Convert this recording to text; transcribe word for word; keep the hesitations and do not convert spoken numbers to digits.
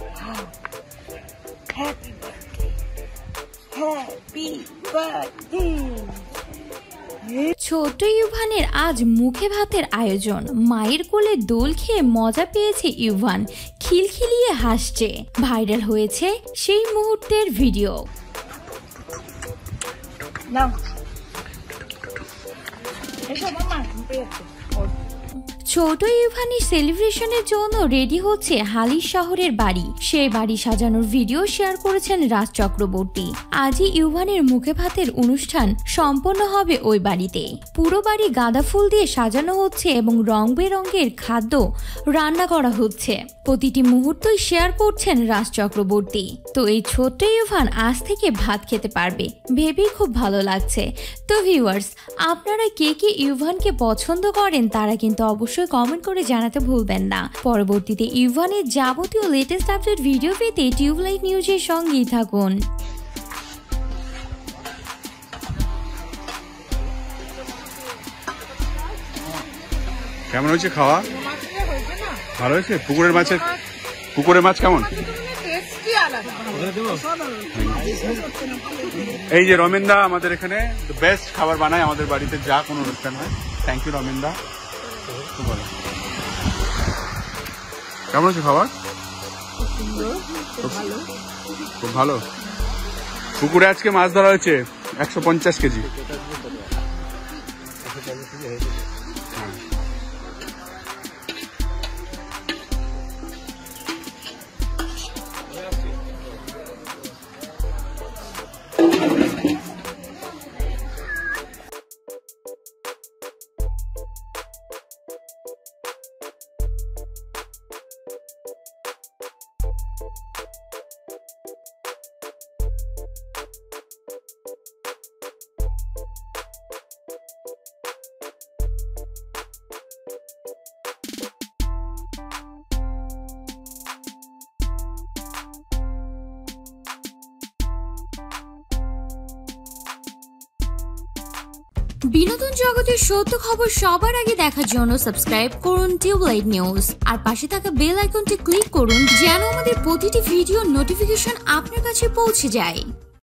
Happy birthday. Happy birthday. ছোট ইউভানের আজ মুখে ভাতের আয়োজন। মায়ের কোলে দোল খেয়ে মজা পেয়েছে ইউভান, খিলখিলিয়ে হাসছে। ভাইরাল হয়েছে সেই মুহূর্তের ভিডিও। নাও এসো মামা, পেয়েছে। ছোট ইউভানের সেলিব্রেশনের জন্য রেডি হচ্ছে হালিশ শহরের বাড়ি। সেই বাড়ি সাজানোর ভিডিও শেয়ার করেছেন রাজ চক্রবর্তী। আজই ইউভানের মুখে ভাতের অনুষ্ঠান সম্পন্ন হবে ওই বাড়িতে। পুরো বাড়ি গাঁদা ফুল দিয়ে সাজানো হচ্ছে এবং রং বেরঙের খাদ্য রান্না করা হচ্ছে। প্রতিটি মুহূর্তই শেয়ার করছেন রাজ চক্রবর্তী। তো এই ছোট্ট ইউভান আজ থেকে ভাত খেতে পারবে ভেবেই খুব ভালো লাগছে। তো ভিউয়ার্স, আপনারা কে কে ইউভানকে পছন্দ করেন তারা কিন্তু অবশ্যই কমেন্ট করে জানাতে ভুলবেন না। পরবর্তীতে ইউভানের যাবতীয় লেটেস্ট আপডেট ভিডিও পেতে টিউবলাইট নিউজের সঙ্গেই থাকুন। কেমন হয়েছে খাওয়া? ভালো হয়েছে? পুকুরের মাছের পুকুরের মাছ কেমন? এই যে রমেনদা আমাদের এখানে বেস্ট খাবার বানায় আমাদের বাড়িতে যা কোনো অনুষ্ঠান হয়। থ্যাংক ইউ রমেনদা। কেমন আছে খাবার? খুব ভালো। পুকুরে আজকে মাছ ধরা হয়েছে একশো পঞ্চাশ কেজি। বিনোদন জগতের সত্য খবর সবার আগে দেখার জন্য সাবস্ক্রাইব করুন টিউবলাইট নিউজ আর পাশে থাকা বেল আইকনটি ক্লিক করুন যেন আমাদের প্রতিটি ভিডিও নোটিফিকেশন আপনার কাছে পৌঁছে যায়।